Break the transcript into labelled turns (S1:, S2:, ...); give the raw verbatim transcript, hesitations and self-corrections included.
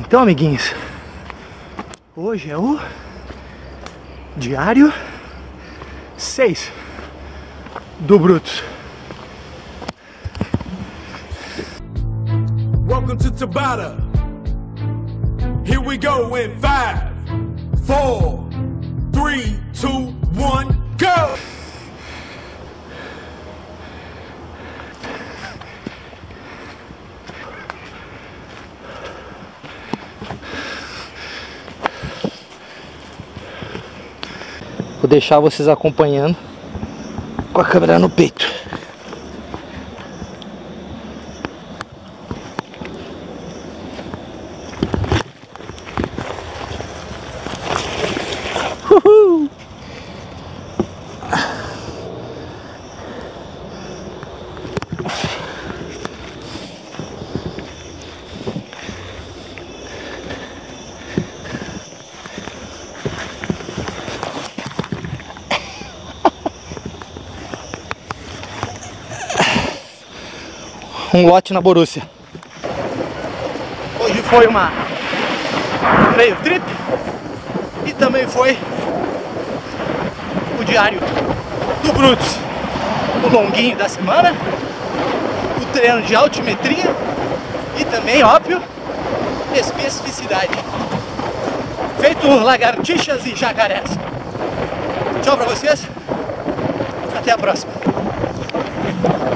S1: Então, amiguinhos, hoje é o diário seis do Brutus.
S2: Welcome to Tabata. Here we go in five, four, three, two, one, go!
S1: Vou deixar vocês acompanhando com a câmera no peito. Uhul! Um lote na Borussia. Hoje foi uma meio trip e também foi o diário do Brutus, o longuinho da semana, o treino de altimetria e também, óbvio, especificidade, feito lagartixas e jacarés. Tchau pra vocês, até a próxima.